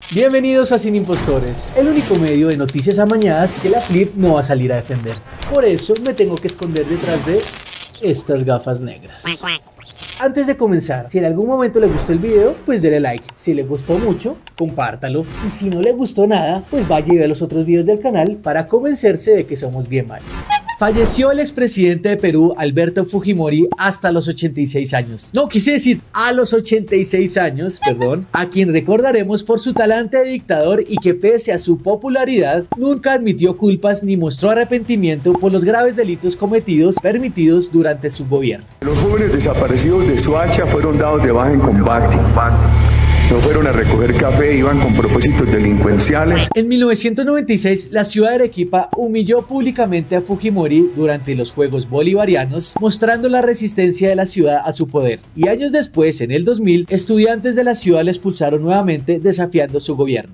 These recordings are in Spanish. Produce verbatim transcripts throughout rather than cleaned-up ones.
Bienvenidos a Sin Impostores, el único medio de noticias amañadas que la Flip no va a salir a defender. Por eso me tengo que esconder detrás de estas gafas negras. Antes de comenzar, si en algún momento le gustó el video, pues dele like. Si le gustó mucho, compártalo. Y si no le gustó nada, pues vaya y vea los otros videos del canal para convencerse de que somos bien malos. Falleció el expresidente de Perú, Alberto Fujimori, hasta los ochenta y seis años. No, quise decir a los ochenta y seis años, perdón, a quien recordaremos por su talante de dictador y que pese a su popularidad, nunca admitió culpas ni mostró arrepentimiento por los graves delitos cometidos, permitidos durante su gobierno. Los jóvenes desaparecidos de Soacha fueron dados de baja en combate. No fueron a recoger café, iban con propósitos delincuenciales. En mil novecientos noventa y seis, la ciudad de Arequipa humilló públicamente a Fujimori durante los Juegos Bolivarianos, mostrando la resistencia de la ciudad a su poder. Y años después, en el dos mil, estudiantes de la ciudad le expulsaron nuevamente, desafiando su gobierno.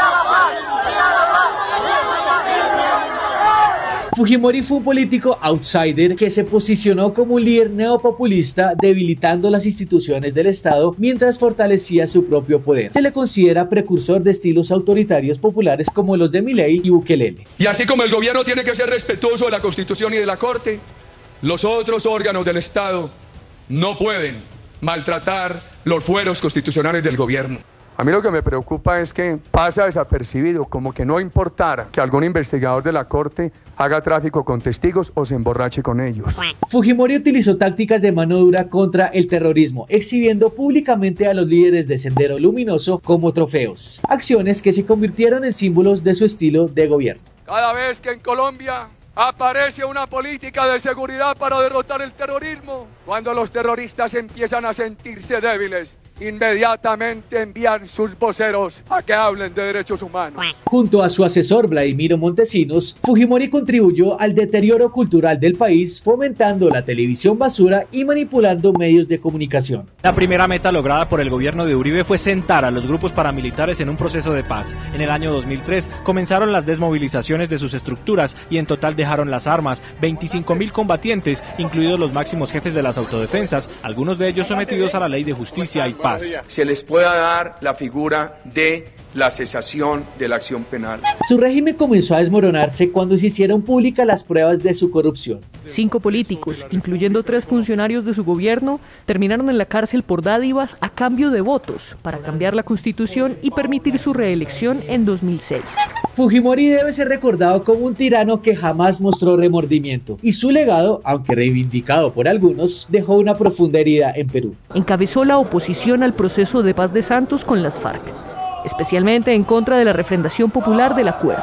Fujimori fue un político outsider que se posicionó como un líder neopopulista, debilitando las instituciones del Estado mientras fortalecía su propio poder. Se le considera precursor de estilos autoritarios populares como los de Milei y Bukele. Y así como el gobierno tiene que ser respetuoso de la Constitución y de la Corte, los otros órganos del Estado no pueden maltratar los fueros constitucionales del gobierno. A mí lo que me preocupa es que pasa desapercibido, como que no importara que algún investigador de la Corte haga tráfico con testigos o se emborrache con ellos. Fujimori utilizó tácticas de mano dura contra el terrorismo, exhibiendo públicamente a los líderes de Sendero Luminoso como trofeos, acciones que se convirtieron en símbolos de su estilo de gobierno. Cada vez que en Colombia aparece una política de seguridad para derrotar el terrorismo, cuando los terroristas empiezan a sentirse débiles, inmediatamente envían sus voceros a que hablen de derechos humanos. Junto a su asesor Vladimiro Montesinos, Fujimori contribuyó al deterioro cultural del país, fomentando la televisión basura y manipulando medios de comunicación. La primera meta lograda por el gobierno de Uribe fue sentar a los grupos paramilitares en un proceso de paz. En el año dos mil tres comenzaron las desmovilizaciones de sus estructuras y en total dejaron las armas veinticinco mil combatientes, incluidos los máximos jefes de las autodefensas, algunos de ellos sometidos a la ley de justicia y paz. Se les pueda dar la figura de la cesación de la acción penal. Su régimen comenzó a desmoronarse cuando se hicieron públicas las pruebas de su corrupción. Cinco políticos, incluyendo tres funcionarios de su gobierno, terminaron en la cárcel por dádivas a cambio de votos para cambiar la constitución y permitir su reelección en dos mil seis. Fujimori debe ser recordado como un tirano que jamás mostró remordimiento, y su legado, aunque reivindicado por algunos, dejó una profunda herida en Perú. Encabezó la oposición al proceso de paz de Santos con las FARC, especialmente en contra de la refrendación popular del acuerdo.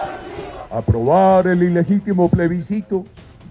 Aprobar el ilegítimo plebiscito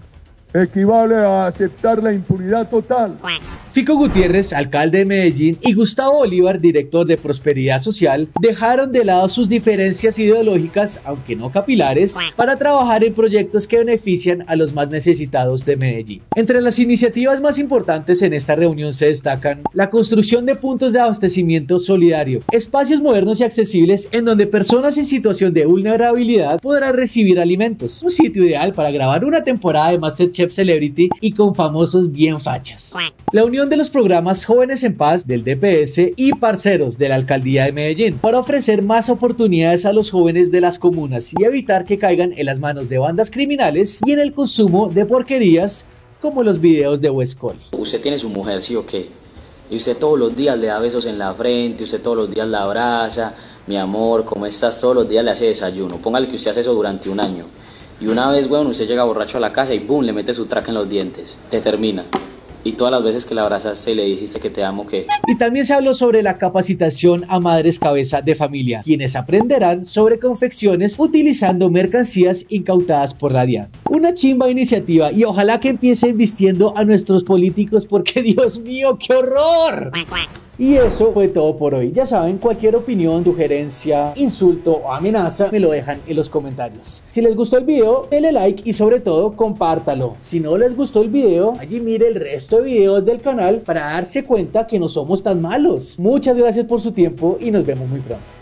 equivale a aceptar la impunidad total. Fico Gutiérrez, alcalde de Medellín, y Gustavo Bolívar, director de Prosperidad Social, dejaron de lado sus diferencias ideológicas, aunque no capilares, para trabajar en proyectos que benefician a los más necesitados de Medellín. Entre las iniciativas más importantes en esta reunión se destacan la construcción de puntos de abastecimiento solidario, espacios modernos y accesibles en donde personas en situación de vulnerabilidad podrán recibir alimentos, un sitio ideal para grabar una temporada de MasterChef Celebrity y con famosos bien fachas. La unión de los programas Jóvenes en Paz del D P S y Parceros de la Alcaldía de Medellín para ofrecer más oportunidades a los jóvenes de las comunas y evitar que caigan en las manos de bandas criminales y en el consumo de porquerías como los videos de Westcol. Usted tiene su mujer, ¿sí o qué? Y usted todos los días le da besos en la frente, usted todos los días la abraza, mi amor, ¿cómo estás? Todos los días le hace desayuno. Póngale que usted hace eso durante un año. Y una vez, bueno, usted llega borracho a la casa y boom, le mete su traca en los dientes. Te termina. Y todas las veces que la abrazaste y le dijiste que te amo, ¿qué? Y también se habló sobre la capacitación a madres cabeza de familia, quienes aprenderán sobre confecciones utilizando mercancías incautadas por la DIAN. Una chimba iniciativa y ojalá que empiecen vistiendo a nuestros políticos porque Dios mío, ¡qué horror! Y eso fue todo por hoy. Ya saben, cualquier opinión, sugerencia, insulto o amenaza me lo dejan en los comentarios. Si les gustó el video, denle like y sobre todo compártalo. Si no les gustó el video, allí mire el resto de videos del canal para darse cuenta que no somos tan malos. Muchas gracias por su tiempo y nos vemos muy pronto.